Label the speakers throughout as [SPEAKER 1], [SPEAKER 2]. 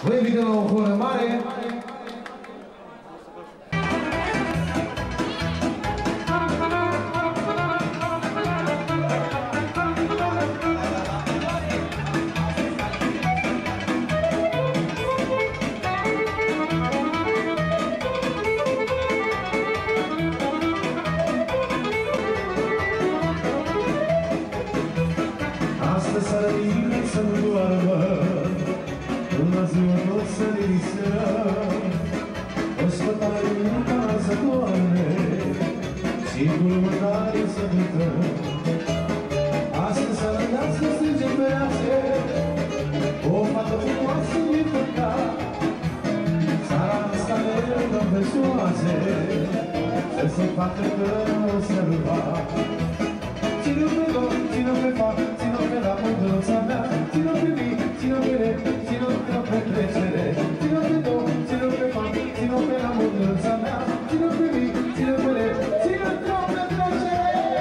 [SPEAKER 1] Vă invităm la o horă mare.
[SPEAKER 2] Astăzi seara nimeni să nu doarmă, până ziua tot să ne distrăm. Ospătare în casă doarme, singurul mâncare să cântăm. Astăzi seara de-ați strângem pe ațe, o fată frumoasă din păcat. Seara asta ne dăm pe soațe, să se facă că o să rupa. Ține-o pe loc, ține-o pe fac, ține-o pe la mândruța mea, ține-o pe mii, ține-o pe rep, ține-o pe petrecere. Ține-o pe loc, ține-o pe fac, ține-o pe la mândruța mea, ține-o pe mii, ține-o pe rep, ține-o pe petrecere.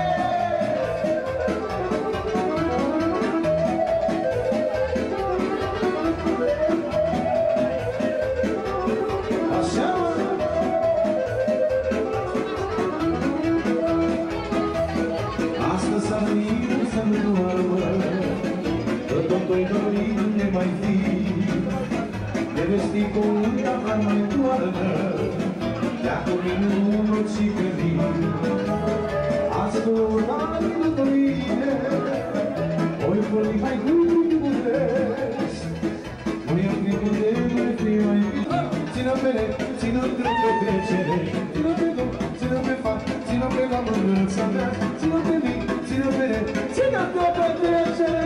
[SPEAKER 2] Așa, astăzi s-a venit să nu doarmă, că tot-o-i dorit ne mai fi. Ne vesti cu un tafar mai toarnă, de-a cominul nocii că vin. Ascultați după mine, oi vorbi mai cuvânt bunesc. Nu-i-am gândit de mai fi mai bine. Ține-o pe rep, ține-o pe petrecere, ține-o pe loc, ține-o pe fac, ține-o pe la mândruța mea, ține-o pe mii, ține-o pe rep, ține-o pe petrecere.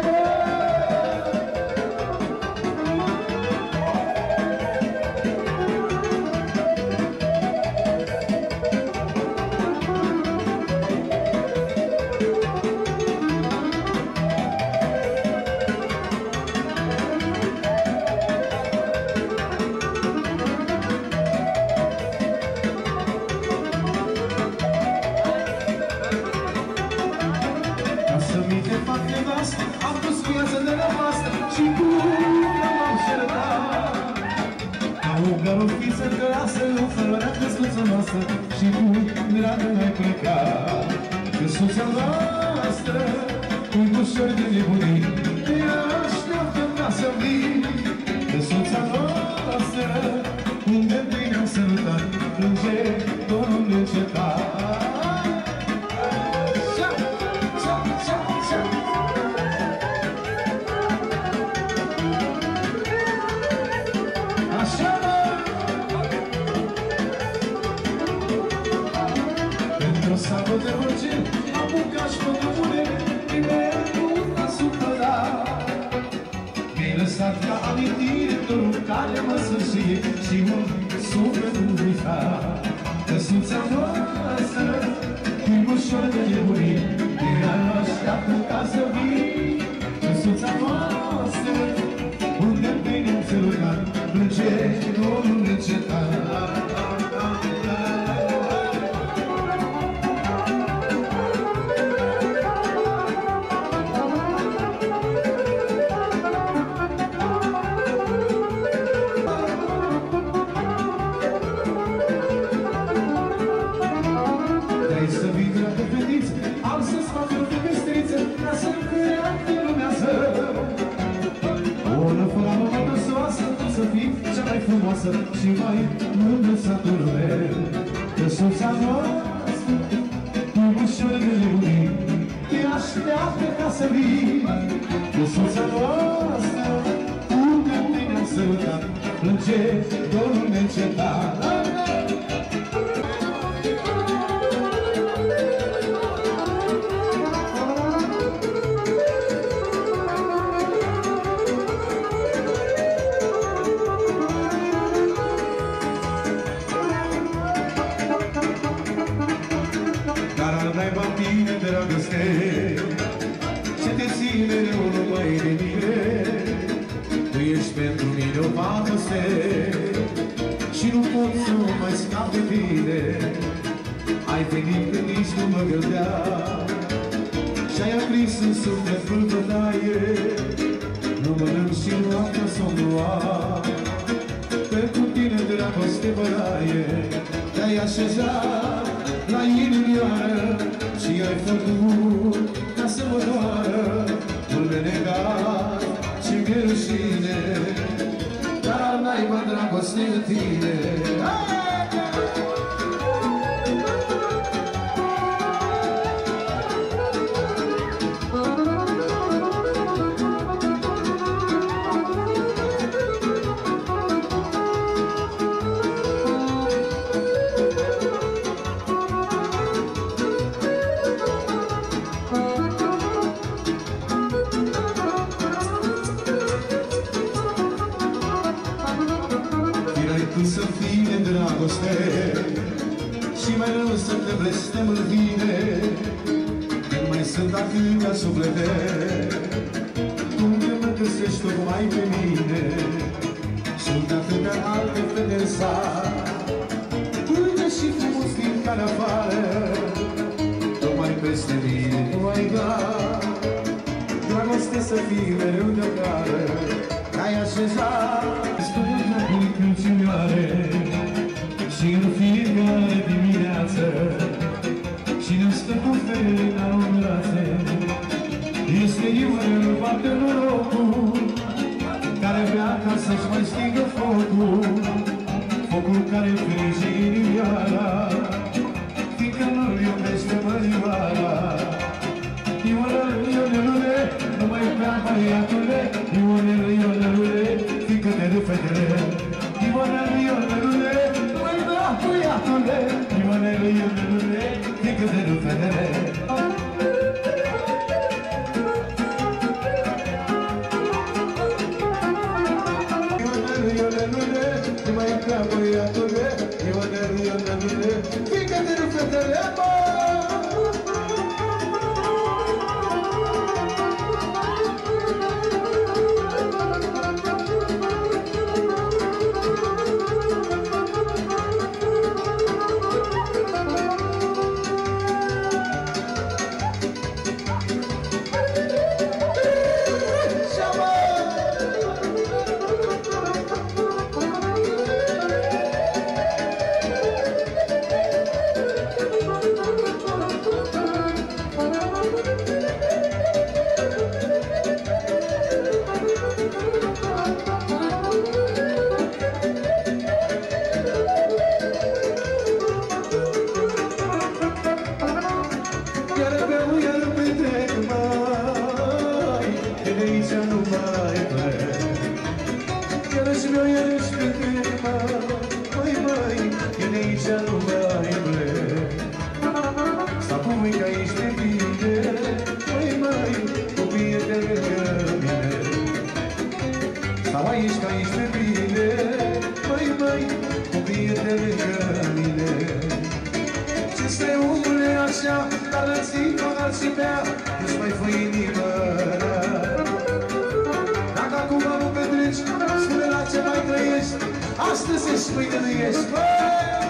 [SPEAKER 2] Am pus viață de la masă și m-am șertat. Ca o garofiță grasă, o flărea căscuță noastră și dragă n-ai plecat. Căsuța noastră, cu-i ușor de nebunii, te așteaptă ca să vii. Căsuța noastră, unde bine-am sărutat, plânge dorul neîncetat. Într-o sapă de orice, apucat și făcut bune, nimeni nu a supărat. Mi-ai lăsat ca amintire dorul care mă sfârșie și mă sufletul uitat. Căsuța noastră, cu-i ușor de nebunie, te așteaptă ca să vii. Căsuța noastră, unde bine-am sărutat, plânge dorul neîncetat. Să vii dragă fetiță, am să-ți fac o femestriță, ca să-mi creadă lumea să. O năfăramă mai năsoasă, tu să fii cea mai frumoasă și mai mândră satul meu. Căsuța noastră, cu ușor de nebunii, te așteaptă ca să vii. Căsuța noastră, unde bine-am sărutat, plânge dorul neîncetat. N-ai tine, dragoste, ce te ține mereu numai de mine. Tu ești pentru mine o pacoste și nu pot să mai scap de tine. Ai venit când nici nu mă gândeam și-ai aprins în suflet bătaie. Nu mănânc și noaptea somnul am. tine dragoste bălaie, te-ai așezat la inimioară și ai făcut ca să mă doară. Nu-mi negat și mi-e rușine, dar n-ai mă dragoste în tine. Să fie dragoste și mai rău să te blestem în vine, când mai sunt atâtea suflete cum te mă găsești tocmai pe mine. Sunt atâtea alte fete în sat, curge și frumos din care afară, tocmai peste mine nu ai dat dragoste să fii mereu de care ai așezat. Și în fiecare dimineață cine stă cu felina în brațe este iurea, bate norocul care vrea ca să-și mai stingă focul, focul care frige inimioara, fiindcă nu-l iubește mărioara. Ionelule, nu mai prea băiatule, Ionelule, fiindcă te râd fetele. Ionelule, nu mai prea băiatule, Ionelule, fiindcă te râd fetele. Ionelule, nu mai prea băiatule, Ionelule, fiindcă te râd fetele. Astăzi ești, mâine nu ești, băi!